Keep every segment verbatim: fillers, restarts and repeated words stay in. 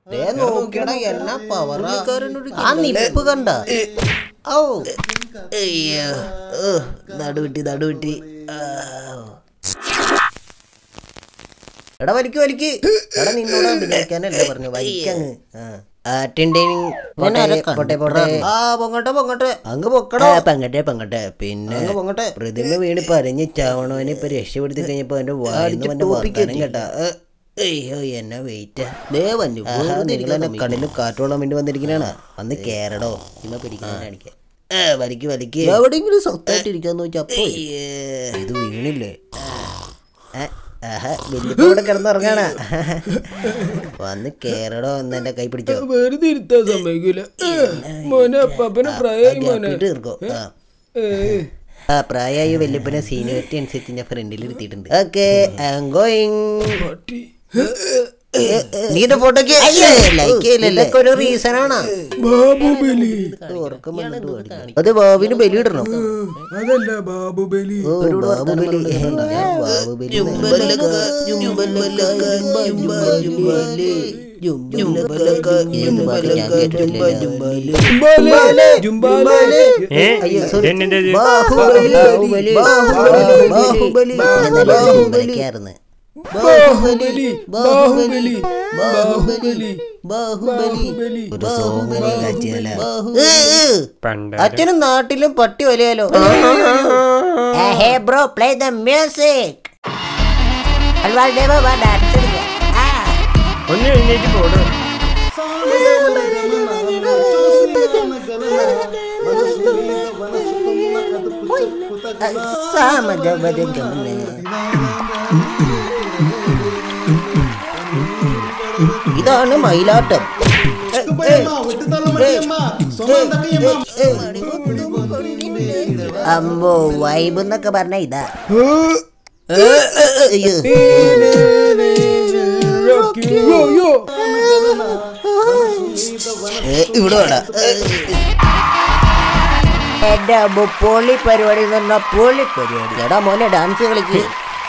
നോക്കിയടാ എന്നാ പവറാ ആ നിപ്പ് കണ്ട ഓ അയ്യോ നടുവിട്ടി നടുവിട്ടി എടാ വലിക്ക് വലിക്ക് എടാ നിന്നോട് അഭിനയിക്കാനല്ലേ പറഞ്ഞു വലിക്കങ്ങ് പിന്നെ പ്രതിമ വീണ് പരഞ്ഞ് ചാവണവനെ ഇപ്പൊ രക്ഷപ്പെടുത്തി കഴിഞ്ഞപ്പോ അവന്റെ വായിന്ന് കേട്ടാ അയ്യോ എന്നാ വെയിറ്റ് നിങ്ങളെന്നെ കണ്ണിന് കാറ്റോളാൻ വേണ്ടി വന്നിരിക്കണാണ് അന്ന് കേരടോ ഇമ്മ പിടിക്കാൻ കാണിക്കാൻ വലിക്ക് വലിക്ക് എവിടെയെങ്കിലും സ്വത്തായിട്ട് ഇരിക്കാന്ന് വെച്ചാ അപ്പൊ ഇത് വീണില്ലേ ഇവിടെ കിടന്നുറങ്ങാണ വന്ന് കേരടോ എന്ന് എന്റെ കൈ പിടിച്ചോ വെറുതെ ഇരുത്താൻ സമ്മതിക്കൂല തീർക്കോ ആ പ്രായമായ വല്യപ്പനെ സീനിയോറിറ്റി അനുസരിച്ച് ഞാൻ ഫ്രണ്ടിൽ ഇരുത്തിയിട്ടുണ്ട് ഓക്കെ ഐ ആം ഗോയിങ് നീന്റെ ഫോട്ടോക്ക് ലൈക്ക് ചെയ്യില്ലല്ലേ ഒരു റീസൺ ആണ് അത് ബാബുവിന് ബലി ഇടണം അതല്ല ബാബുബലി ബാഹുബലി ബാഹുബലി ബാഹുബലി ബാഹുബലി ഒരു സോങ് അച്ഛനും നാട്ടിലും പട്ടി വലിയാലോ hey bro play the music ഒന്ന് എഴുന്നേറ്റ് പോടും ഇതാണ് മയിലാട്ടം അമ്പോ വൈബ് എന്നൊക്കെ പറഞ്ഞ ഇതാ ഇവിടെ വേടാ എന്റെ അമ്മ പൊളി പരിപാടി എന്ന് പറഞ്ഞാ പൊളി പരിപാടി എടാ മോനെ ഡാൻസ് കളിക്ക്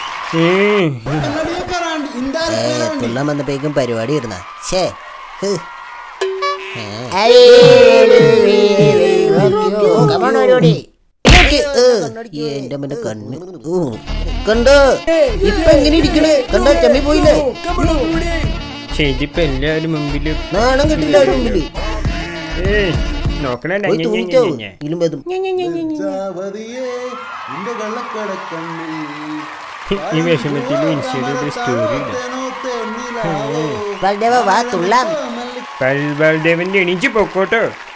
തുള്ളാൻ വന്നപ്പോഴേക്കും പരിപാടി ഇരുന്ന ഛേ എന്റെ അമ്മന്റെ കണ്ണ് കണ്ടോ ഇപ്പൊ എങ്ങനെ ഇരിക്കണേ കണ്ടോ ചമ്മി പോയില്ലേ ശരിപ്പ എല്ലാരും മുമ്പില് നാണം കിട്ടില്ല അവര് മുമ്പില് ഈ വിഷമത്തിൽ ഇൻസ്റ്റയിൽ സ്റ്റോറി ബൽദേവ വാ തുള്ളാം ബൽദേവന്റെ എണീച്ച് പൊക്കോട്ടോ.